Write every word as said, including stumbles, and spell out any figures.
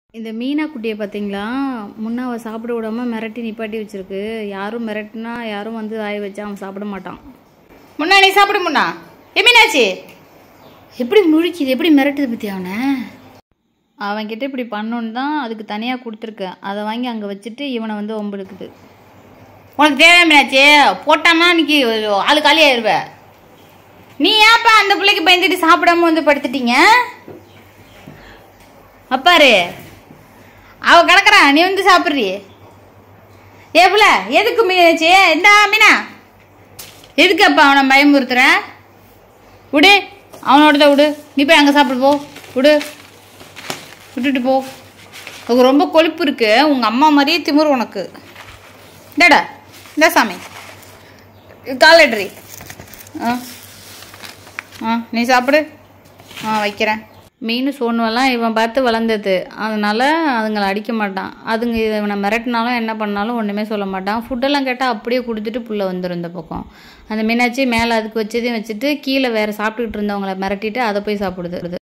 இந்த மீனா குட்டியை பார்த்தீங்களா, முன்னாவை சாப்பிட விடாம மிரட்டி நிப்பாட்டி வச்சிருக்கு. யாரும் மிரட்டினா யாரும் வந்து வாய் வச்சா அவன் சாப்பிட மாட்டான். முன்னா நீ சாப்பிடு முன்னா. எம்மினாச்சு எப்படி முழிக்குது, எப்படி மிரட்டுது பற்றி அவனை. அவன்கிட்ட இப்படி பண்ணோன்னு தான் அதுக்கு தனியாக கொடுத்துருக்கேன். அதை வாங்கி அங்கே வச்சுட்டு இவனை வந்து ஒம்பெடுக்குது. உனக்கு தேவையாச்சு போட்டாமா இன்னைக்கு ஆளு காலி ஆயிடுவ. நீ ஏப்பா அந்த பிள்ளைக்கு பயந்துட்டு சாப்பிடாம வந்து படுத்துட்டீங்க? அப்பாரு அவ கிடக்குறா, நீ வந்து சாப்பிட்றீ. ஏப்புல எதுக்கு மீனாச்சு? இந்த மீனா எதுக்கு அப்பா அவனை பயமுறுத்துற? விடு, அவனோட தான் விடு. நீ போய் அங்கே சாப்பிடு போ, விடு, விட்டுட்டு போ. உனக்கு ரொம்ப கொழுப்பு இருக்கு. உங்கள் அம்மா மாதிரியே திமிரு உனக்கு. இந்தாடா இந்த சாமி காலட்ரி. ஆ ஆ நீ சாப்பிடு. ஆ வைக்கிறேன். மீன் சோனுவெல்லாம் இவன் பார்த்து வளர்ந்தது, அதனால அதுங்களை அடிக்க மாட்டான். அதுங்க இவனை மிரட்டினாலும் என்ன பண்ணாலும் ஒன்றுமே சொல்ல மாட்டான். ஃபுட்டெல்லாம் கேட்டால் அப்படியே கொடுத்துட்டு புள்ள வந்துடும் இந்த பக்கம். அந்த மீனாட்சி மேலே அதுக்கு வச்சதையும் வச்சுட்டு கீழே வேறு சாப்பிட்டுக்கிட்டு இருந்தவங்களை மிரட்டிட்டு அதை போய் சாப்பிடுது.